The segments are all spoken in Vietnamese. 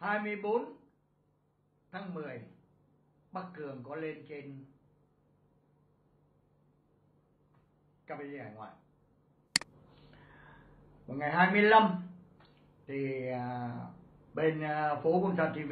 24 tháng 10 Bắc Cường có lên trên KBG hải ngoại. Vào ngày 25 thì bên phố Bonsai TV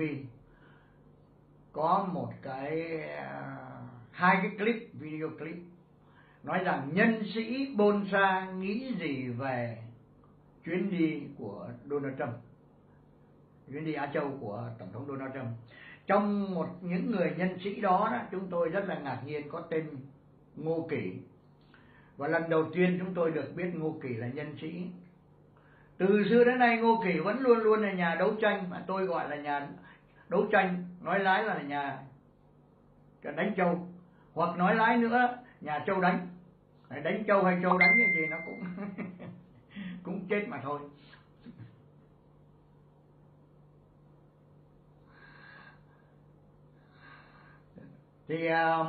có một hai cái clip, video clip nói rằng nhân sĩ Bonsai nghĩ gì về chuyến đi của Donald Trump, chuyến đi Á Châu của Tổng thống Donald Trump. Trong những người nhân sĩ đó, chúng tôi rất là ngạc nhiên có tên Ngô Kỷ. Và lần đầu tiên chúng tôi được biết Ngô Kỷ là nhân sĩ. Từ xưa đến nay Ngô Kỷ vẫn luôn luôn là nhà đấu tranh, mà tôi gọi là nhà đấu tranh, nói lái là nhà đánh châu, hoặc nói lái nữa nhà châu đánh. Đánh châu hay châu đánh cái gì nó cũng cũng chết mà thôi. Thì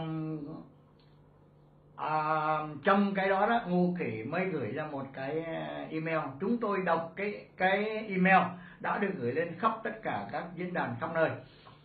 trong cái đó Ngô Kỷ mới gửi ra một cái email. Chúng tôi đọc cái email đã được gửi lên khắp tất cả các diễn đàn khắp nơi.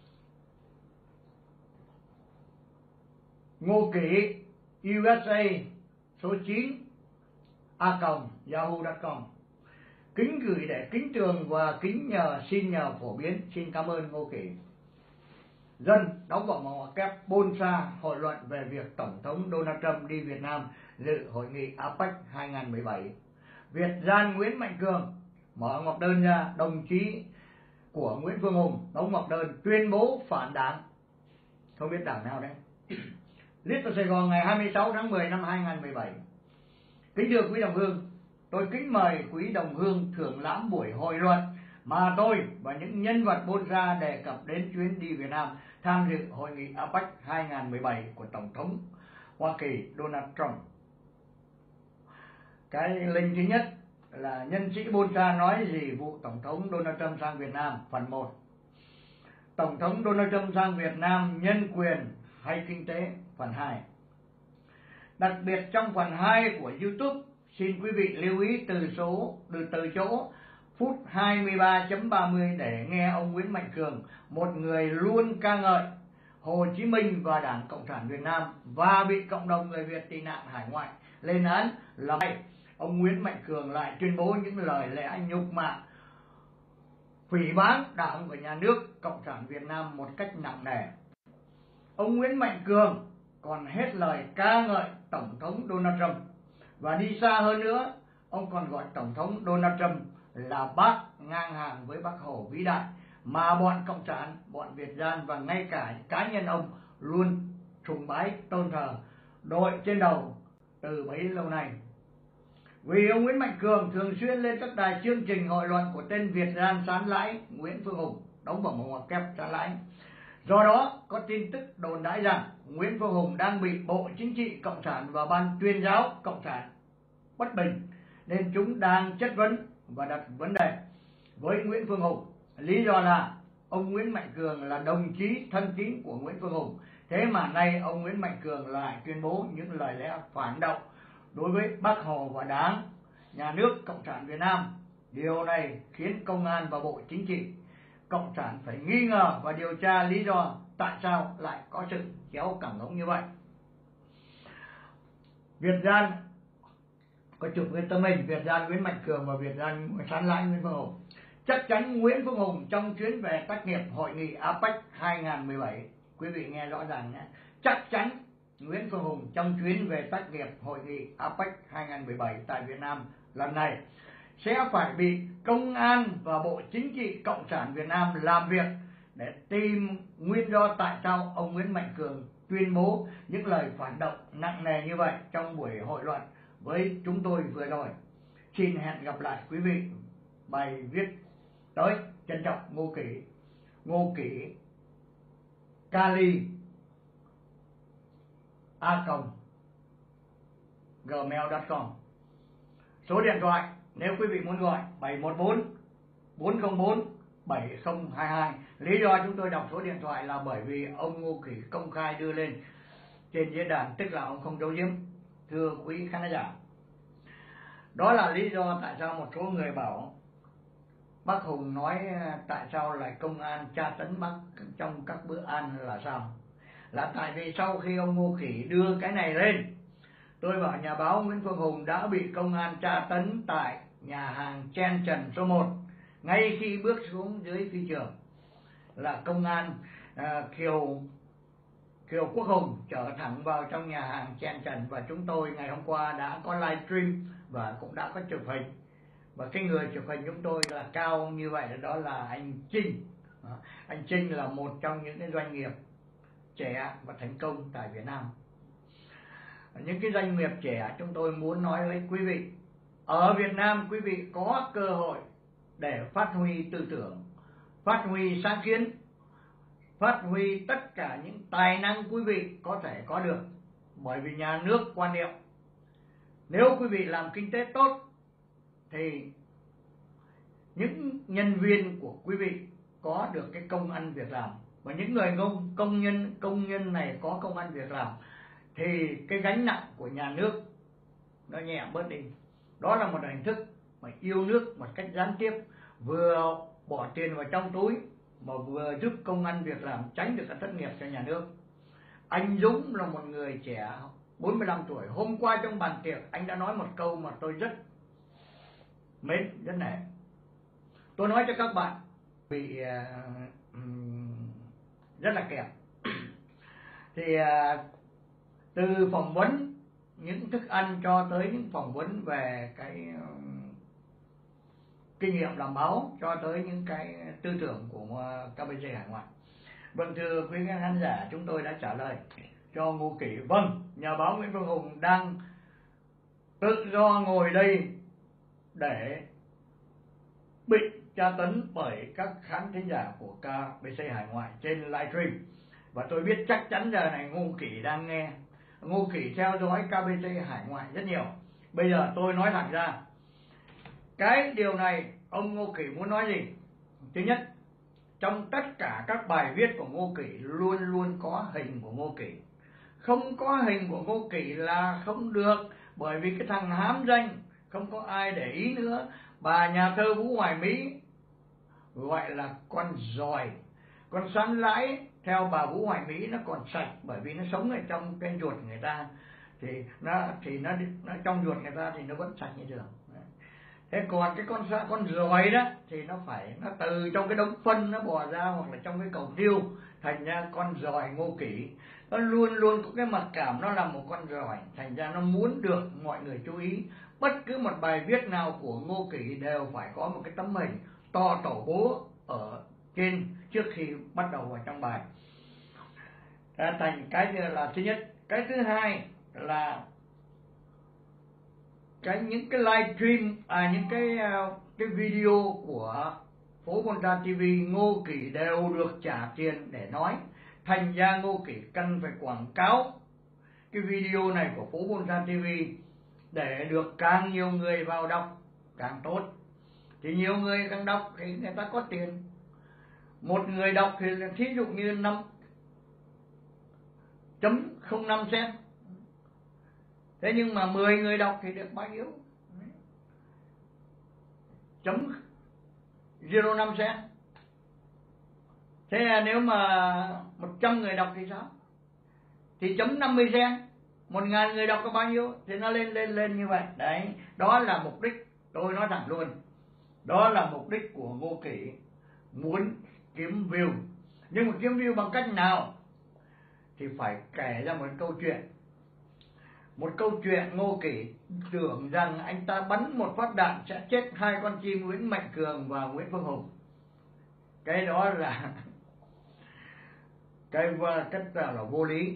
Ngô Kỷ USA số 9 @yahoo.com. Kính gửi để kính tường và xin nhờ phổ biến. Xin cảm ơn Ngô Kỷ. Dân đóng vào ngoặc kép Bonsai hội luận về việc Tổng thống Donald Trump đi Việt Nam dự hội nghị APEC 2017. Việt gian Nguyễn Mạnh Cường mở ngoặc đơn ra. Đồng chí của Nguyễn Phương Hùng đóng ngoặc đơn tuyên bố phản đảng. Không biết đảng nào đấy. Little Sài Gòn ngày 26 tháng 10 năm 2017. Kính thưa quý đồng hương, tôi kính mời quý đồng hương thưởng lãm buổi hội luận mà tôi và những nhân vật Bonsai đề cập đến chuyến đi Việt Nam tham dự hội nghị APEC 2017 của Tổng thống Hoa Kỳ Donald Trump. Cái link thứ nhất là nhân sĩ Bonsai nói gì vụ Tổng thống Donald Trump sang Việt Nam, phần 1. Tổng thống Donald Trump sang Việt Nam nhân quyền hay kinh tế, phần 2. Đặc biệt trong phần 2 của YouTube, xin quý vị lưu ý từ chỗ phút 23.30 để nghe ông Nguyễn Mạnh Cường, một người luôn ca ngợi Hồ Chí Minh và Đảng Cộng sản Việt Nam và bị cộng đồng người Việt tị nạn hải ngoại lên án là ông Nguyễn Mạnh Cường lại tuyên bố những lời lẽ nhục mạ, phỉ báng Đảng và Nhà nước Cộng sản Việt Nam một cách nặng nề. Ông Nguyễn Mạnh Cường còn hết lời ca ngợi Tổng thống Donald Trump, và đi xa hơn nữa, ông còn gọi Tổng thống Donald Trump là bác ngang hàng với Bác Hồ vĩ đại mà bọn Cộng sản, bọn Việt gian và ngay cả cá nhân ông luôn sùng bái tôn thờ đội trên đầu từ bấy lâu nay. Vì ông Nguyễn Mạnh Cường thường xuyên lên các đài chương trình hội luận của tên Việt gian sán lãi Nguyễn Phương Hùng, đóng vào một ngoặc kép sán lãi. Do đó, có tin tức đồn đãi rằng Nguyễn Phương Hùng đang bị Bộ Chính trị Cộng sản và Ban Tuyên giáo Cộng sản bất bình, nên chúng đang chất vấn và đặt vấn đề với Nguyễn Phương Hùng. Lý do là ông Nguyễn Mạnh Cường là đồng chí thân tín của Nguyễn Phương Hùng, thế mà nay ông Nguyễn Mạnh Cường lại tuyên bố những lời lẽ phản động đối với Bác Hồ và Đảng, Nhà nước Cộng sản Việt Nam. Điều này khiến công an và Bộ Chính trị Cộng sản phải nghi ngờ và điều tra lý do tại sao lại có sự kéo cẳng ngỗng như vậy. Việt gian có chụp cái tấm hình Việt gian Nguyễn Mạnh Cường và Việt gian sán lãi Nguyễn Phương Hùng. Chắc chắn Nguyễn Phương Hùng trong chuyến về tác nghiệp hội nghị APEC 2017, quý vị nghe rõ ràng nhé, chắc chắn Nguyễn Phương Hùng trong chuyến về tác nghiệp hội nghị APEC 2017 tại Việt Nam lần này sẽ phải bị công an và Bộ Chính trị Cộng sản Việt Nam làm việc để tìm nguyên do tại sao ông Nguyễn Mạnh Cường tuyên bố những lời phản động nặng nề như vậy trong buổi hội luận với chúng tôi vừa rồi. Xin hẹn gặp lại quý vị bài viết tới. Trân trọng, Ngô Kỷ Kali @gmail.com. Số điện thoại nếu quý vị muốn gọi 714 404 7022. Lý do chúng tôi đọc số điện thoại là bởi vì ông Ngô Kỷ công khai đưa lên trên diễn đàn, tức là ông không giấu giếm. Thưa quý khán giả, đó là lý do tại sao một số người bảo bác Hùng nói tại sao lại công an tra tấn bác trong các bữa ăn là sao? Là tại vì sau khi ông Ngô Kỷ đưa cái này lên, tôi bảo nhà báo Nguyễn Phương Hùng đã bị công an tra tấn tại nhà hàng Chen Trần số 1 ngay khi bước xuống dưới phi trường. Là công an Kiều Quốc Hùng chở thẳng vào trong nhà hàng Chen Trần, và chúng tôi ngày hôm qua đã có livestream và cũng đã có chụp hình. Và cái người chụp hình chúng tôi là cao như vậy, đó là anh Trinh. Anh Trinh là một trong những cái doanh nghiệp trẻ và thành công tại Việt Nam. Những cái doanh nghiệp trẻ chúng tôi muốn nói với quý vị, ở Việt Nam quý vị có cơ hội để phát huy tư tưởng, phát huy sáng kiến, phát huy tất cả những tài năng quý vị có thể có được. Bởi vì nhà nước quan niệm nếu quý vị làm kinh tế tốt thì những nhân viên của quý vị có được cái công ăn việc làm, và những người công nhân này có công ăn việc làm thì cái gánh nặng của nhà nước nó nhẹ bớt đi. Đó là một hình thức mà yêu nước một cách gián tiếp, vừa bỏ tiền vào trong túi mà vừa giúp công ăn việc làm, tránh được cái thất nghiệp cho nhà nước. Anh Dũng là một người trẻ 45 tuổi. Hôm qua trong bàn tiệc anh đã nói một câu mà tôi rất mến, rất nể. Tôi nói cho các bạn bị rất là kẹt. Thì từ phỏng vấn những thức ăn cho tới những phỏng vấn về cái kinh nghiệm làm báo, cho tới những cái tư tưởng của KBC hải ngoại. Vâng, thưa quý khán giả, chúng tôi đã trả lời cho Ngô Kỷ. Vâng, nhà báo Nguyễn Phương Hùng đang tự do ngồi đây để bị tra tấn bởi các khán thính giả của KBC hải ngoại trên livestream. Và tôi biết chắc chắn giờ này Ngô Kỷ đang nghe, Ngô Kỷ theo dõi KBC hải ngoại rất nhiều. Bây giờ tôi nói thẳng ra, cái điều này ông Ngô Kỷ muốn nói gì? Thứ nhất, trong tất cả các bài viết của Ngô Kỷ luôn luôn có hình của Ngô Kỷ. Không có hình của Ngô Kỷ là không được, bởi vì cái thằng hám danh không có ai để ý nữa. Bà nhà thơ Vũ Hoài Mỹ gọi là con giòi, con sán lãi theo bà Vũ Hoài Mỹ nó còn sạch, bởi vì nó sống ở trong cái ruột người ta, thì nó trong ruột người ta thì nó vẫn sạch như thường. Thế còn cái con giòi đó thì nó từ trong cái đống phân nó bò ra, hoặc là trong cái cầu tiêu, thành ra con giòi Ngô Kỷ. Nó luôn luôn có cái mặc cảm nó là một con giòi, thành ra nó muốn được mọi người chú ý. Bất cứ một bài viết nào của Ngô Kỷ đều phải có một cái tấm hình to tổ bố ở trên trước khi bắt đầu vào trong bài. Thành cái là thứ nhất. Cái thứ hai là những cái livestream, những cái video của Phố Bonta TV, Ngô Kỷ đều được trả tiền để nói. Thành ra Ngô Kỷ cần phải quảng cáo cái video này của Phố Bonta TV để được càng nhiều người vào đọc càng tốt. Thì nhiều người càng đọc thì người ta có tiền. Một người đọc thì thí dụ như 5.05 cent. Thế nhưng mà 10 người đọc thì được bao nhiêu? 0.05 cent. Thế là nếu mà 100 người đọc thì sao? Thì 0.50 cent. 1.000 người đọc có bao nhiêu? Thì nó lên như vậy. Đấy, đó là mục đích, tôi nói thẳng luôn. Đó là mục đích của Ngô Kỷ, muốn kiếm view. Nhưng mà kiếm view bằng cách nào? Thì phải kể ra một câu chuyện. Một câu chuyện Ngô Kỷ tưởng rằng anh ta bắn một phát đạn sẽ chết hai con chim Nguyễn Mạnh Cường và Nguyễn Phương Hùng. Cái đó là cái là vô lý.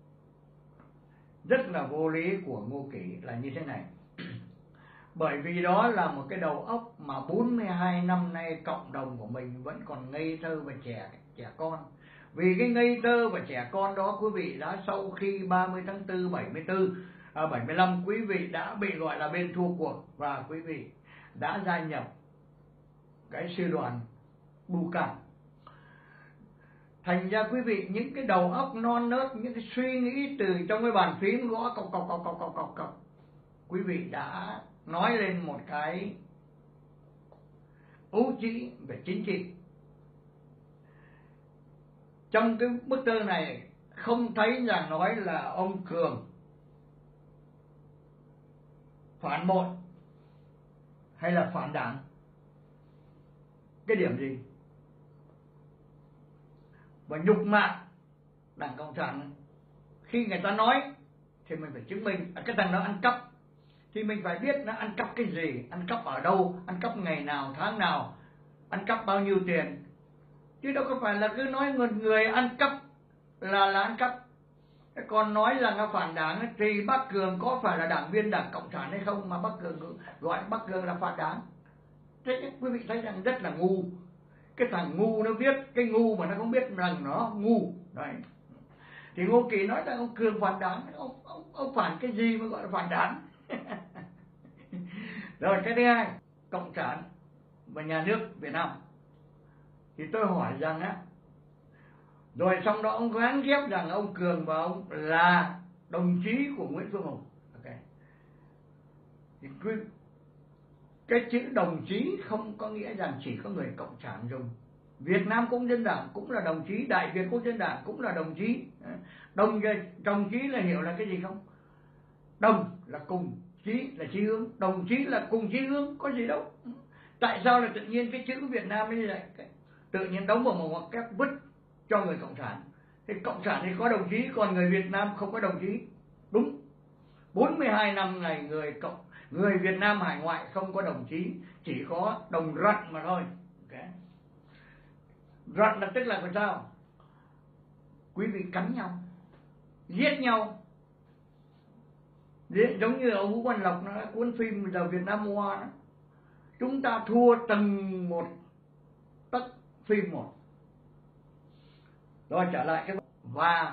Rất là vô lý của Ngô Kỷ là như thế này. Bởi vì đó là một cái đầu óc mà 42 năm nay cộng đồng của mình vẫn còn ngây thơ và trẻ con. Vì cái ngây thơ và trẻ con đó, quý vị đã sau khi 30 tháng 4, 75 quý vị đã bị gọi là bên thua cuộc, và quý vị đã gia nhập cái sư đoàn Buchan. Thành ra quý vị những cái đầu óc non nớt, những cái suy nghĩ từ trong cái bàn phím gõ cọc, quý vị đã nói lên một cái ấu trĩ về chính trị. Trong cái bức thư này không thấy rằng nói là ông Cường phản bội hay là phản đảng. Cái điểm gì? Và nhục mạ Đảng Cộng sản. Khi người ta nói thì mình phải chứng minh cái thằng đó ăn cắp, thì mình phải biết nó ăn cắp cái gì, ăn cắp ở đâu, ăn cắp ngày nào, tháng nào, ăn cắp bao nhiêu tiền. Chứ đâu có phải là cứ nói một người ăn cắp là ăn cắp. Còn nói rằng là phản đảng thì bác Cường có phải là đảng viên Đảng Cộng sản hay không mà bác Cường gọi bác Cường là phản đảng? Thế quý vị thấy rằng rất là ngu. Cái thằng ngu nó viết cái ngu mà nó không biết rằng nó ngu. Đấy. Thì Ngô Kỳ nói rằng ông Cường phản đảng, ông phản cái gì mà gọi là phản đảng? Rồi cái thứ hai, Cộng sản và nhà nước Việt Nam. Thì tôi hỏi rằng á, rồi xong đó ông gán ghép rằng ông Cường và ông là đồng chí của Nguyễn Phương Hùng. Okay. Thì cái chữ đồng chí không có nghĩa rằng chỉ có người Cộng sản dùng. Việt Nam Công dân Đảng cũng là đồng chí, Đại Việt Công dân Đảng cũng là đồng chí. Đồng chí là hiểu là cái gì không? Đồng là cùng, chí là chí hướng, đồng chí là cùng chí hướng, có gì đâu. Tại sao là tự nhiên cái chữ Việt Nam như vậy tự nhiên đóng vào một ngoặc kép vứt cho người Cộng sản? Thì Cộng sản thì có đồng chí, còn người Việt Nam không có đồng chí. Đúng, 42 năm này người Việt Nam hải ngoại không có đồng chí, chỉ có đồng rận mà thôi. Okay. Rận là tức là làm sao? Quý vị cắn nhau, giết nhau. Giống như ông Vũ Văn Lộc nó cuốn phim giờ Việt Nam Hoa đó. Chúng ta thua từng một tấc phim một. Rồi trở lại cái và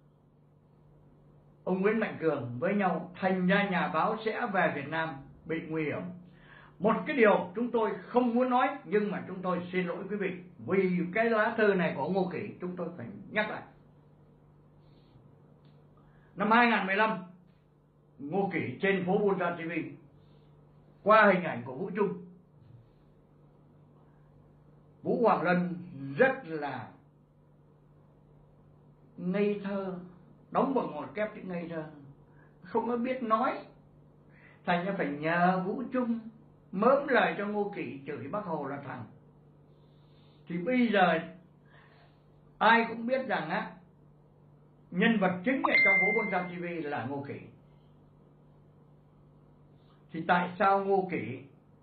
ông Nguyễn Mạnh Cường với nhau, thành ra nhà báo sẽ về Việt Nam bị nguy hiểm. Một cái điều chúng tôi không muốn nói, nhưng mà chúng tôi xin lỗi quý vị, vì cái lá thư này của Ngô Kỳ chúng tôi phải nhắc lại. Năm 2015, Ngô Kỳ trên phố Buôn Gia TV qua hình ảnh của Vũ Trung, Vũ Hoàng Lân rất là ngây thơ, đóng vào một kép chữ ngây thơ, không có biết nói, thành ra phải nhờ Vũ Trung mớm lời cho Ngô Kỳ chửi Bác Hồ là thằng. Thì bây giờ ai cũng biết rằng á, nhân vật chính ở trong phố Buôn Gia TV là Ngô Kỳ. Thì tại sao Ngô Kỳ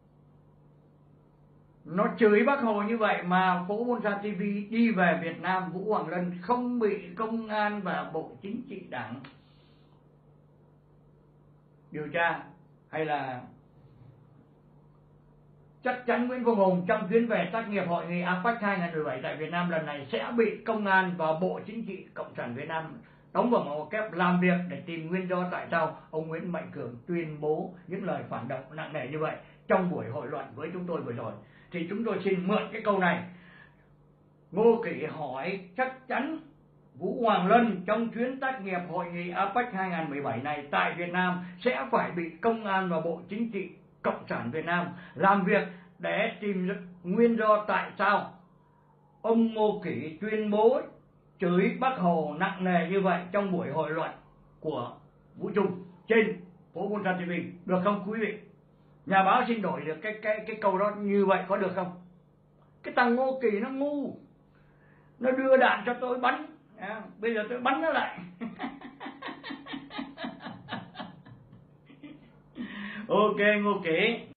nó chửi Bác Hồ như vậy mà phố Buôn Gia TV đi về Việt Nam, Vũ Hoàng Lân không bị công an và Bộ Chính trị Đảng điều tra? Hay là chắc chắn Nguyễn Phương Hùng trong chuyến về tác nghiệp hội nghị APEC 2017 tại Việt Nam lần này sẽ bị công an và Bộ Chính trị Cộng sản Việt Nam đóng vào một kép làm việc để tìm nguyên do tại sao ông Nguyễn Mạnh Cường tuyên bố những lời phản động nặng nề như vậy trong buổi hội luận với chúng tôi vừa rồi. Thì chúng tôi xin mượn cái câu này. Ngô Kỳ hỏi chắc chắn Vũ Hoàng Lân trong chuyến tác nghiệp hội nghị APEC 2017 này tại Việt Nam sẽ phải bị công an và Bộ Chính trị Cộng sản Việt Nam làm việc để tìm nguyên do tại sao ông Ngô Kỳ tuyên bố chửi Bác Hồ nặng nề như vậy trong buổi hội luận của Vũ Trung trên phố Buôn Gia TV. Được không quý vị? Nhà báo xin đổi được cái câu đó như vậy có được không? Cái thằng Ngô Kỳ nó ngu, nó đưa đạn cho tôi bắn, bây giờ tôi bắn nó lại. Ok Ngô Kỳ,